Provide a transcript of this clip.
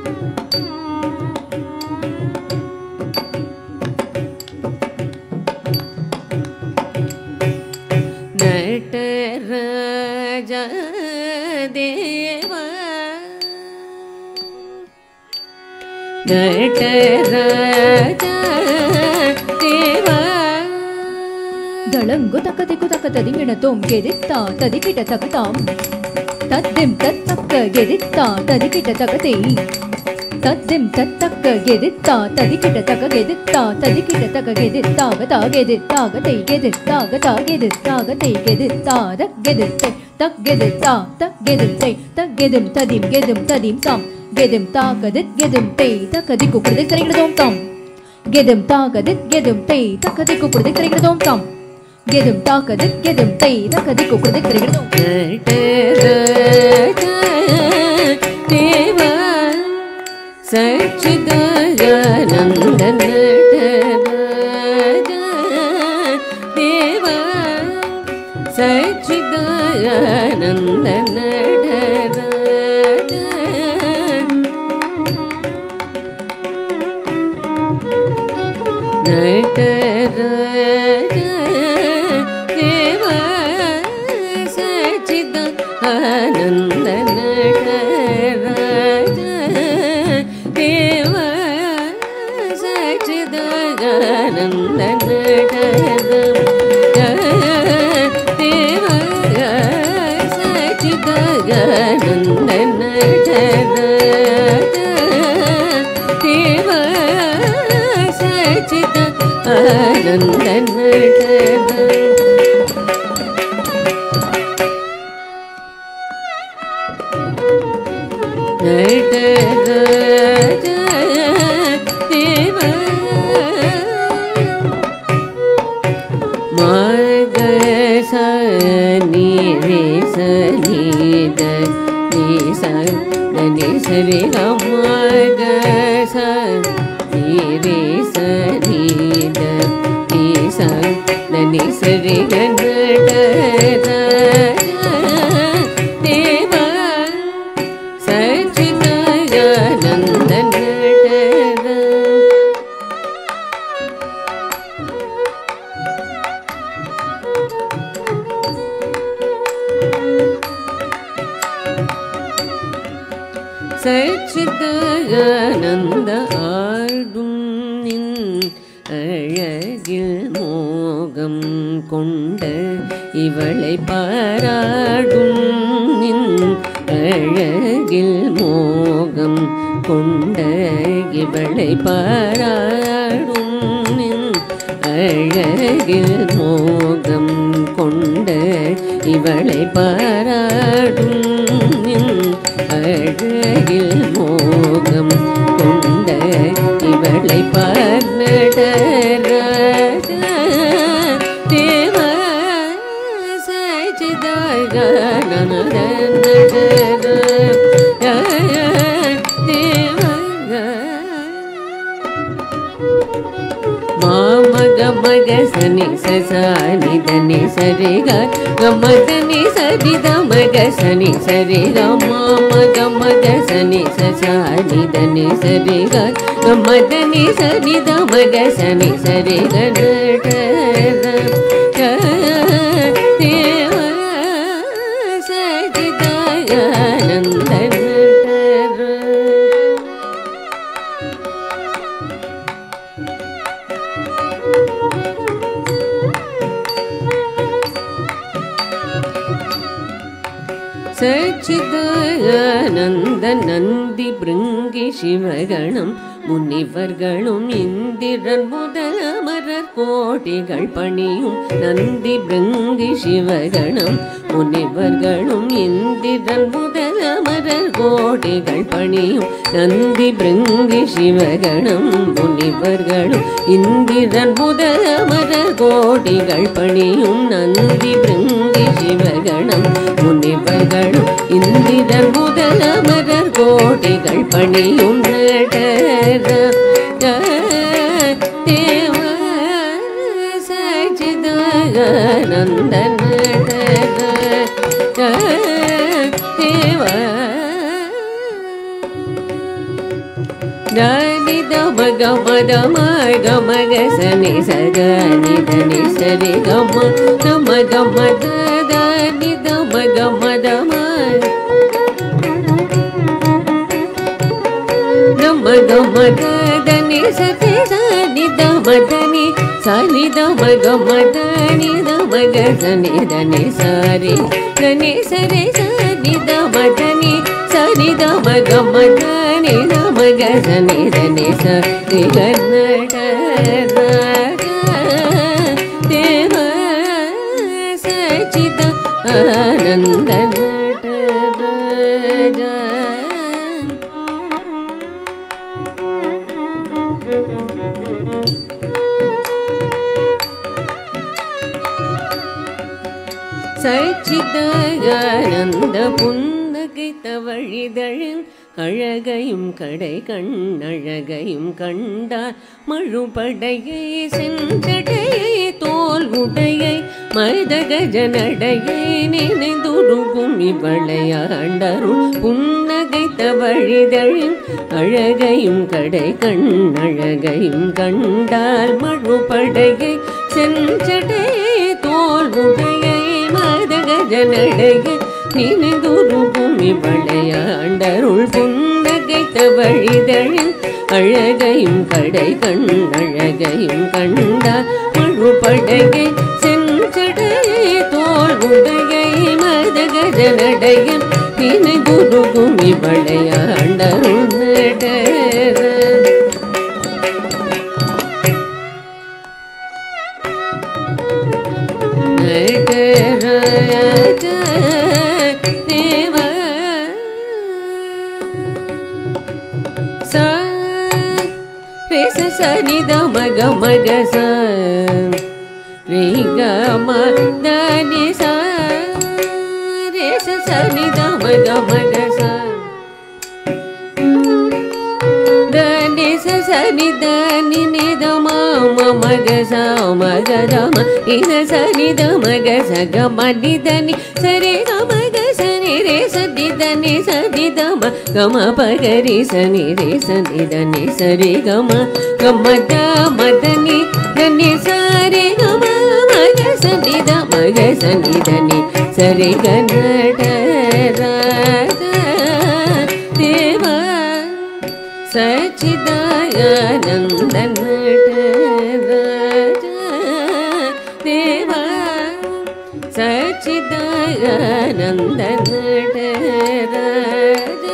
दळंगु तकतिकु तकतदिंगिण तोम गेदित्ता तदिकिट तकताम तद्दिम तत्तक्क गेदित्ता तदिकिट तकते तद्दिम तत्तक्क गेदित्ता तदिकिट तक गेदित्ता तदिकिट तक गेदित्ता गता गेदित्ता गते गेदित्ता गता गेदित्ता गते गेदित्ता तक गेदित्ते तक गेदित्ता तक गेदित्ते तक गेदिम तदिम ताम गेदिम ताकदित गेदिम ते तकदिकु प्रदिक तरिगिडदोम ताम गेदिम ताकदित गेदिम ते तकदिकु प्रदिक तरिगिडदोम ताम गेदिम ताकदित गेदिम ते तकदिकु प्रदिक तरिगिडदोम देवा सच्चिदानंद देवा सच्चिदानंद சச்சிதானந்த ஆடும் நின் அழகில் மோகம் கொண்ட இவளை பாராடும் நின் அழகில் மோகம் கொண்ட இவளை பாராடும் நின் அழகில் மோகம் கொண்ட இவளை பாராடும் நின் அழகில் மோகம் கொண்ட இவளை பார்நடராஜ தேவ சச்சிதானந்த தேவ மாமக மக சனி சசானி தனி சரி கமதனி சரி தமக சனி சரி மாமக மக சனி சசானி தனி சரி கமதனி சரி தமக சனி சரி கனட தேவ சச்சிதானந்த சச்சிதானந்த நந்தி பிருங்கி சிவகணம் முனிவர்களும் இந்திரன் முதல் அமரர் கோடிகள் பணியும் நந்தி பிருங்கி சிவகணம் முனிவர்களும் இந்திரன் முதல் அமரர் கோடிகள் பணியும் நந்தி பிருங்கி சிவகணம் முனிவர்களும் இந்திரன் முதல் அமரர் கோடிகள் பணியும் நந்தி பிருங்கி சிவகணம் முனிவர்களும் இந்திரன் முதல் அமரர் கோடிகள் பணியும் தேவ சச்சிதானந்த தேவ దని దమ గమ దమ గమ గసని సగని దని సరి గమ దమ గమ దని దమ గమ దమ దమ గమ దని సరి సని దమ దని సని దమ గమ దని దమ గసని దని సరి దని సరి సని దమ దని సని దమ గమ దని దమ గసని దని సరి కన్నడ దేవ సచిత ఆనంద சச்சிதானந்த புன்னகை தவழிதழின் அழகையும் கடை கண்ணழகையும் கண்டார் மழுபடையை செஞ்சடையை தோல் உடையை மதகஜனடையை நினைந்துருகும் இவளையாண்டருள் புன்னகை தவழிதழின் அழகையும் கடை கண்ணழகையும் கண்டார் மழுபடையை செஞ்சடையை தோல் உடையை மதகஜனடையை நினைந்துருகும் இவளையாண்டருள் புன்னகை தவழிதழின் அழகையும் கடை கண்ணழகையும் கண்டார் மழுபடையை செஞ்சடையை தோல் உடையை மதகஜனடையை நினைந்துருகும் இவளையாண்டருள் சனி தம கம கச ரே கம தனி ச ரே சனி தம கம கச தனி சனி தனி நி தம மம கச மக தம இத சனி தம கச கம நி தனி சரி கம கச நி ரே சனி தனி சனி தம கம பகரி சனி ரே சனி தனி சரி கம கம தம தனி தனி சரி கம மக சனி தம க சனி தனி சரி கன்னட தேவ சச்சிதானந்த தேவ சச்சிதானந்த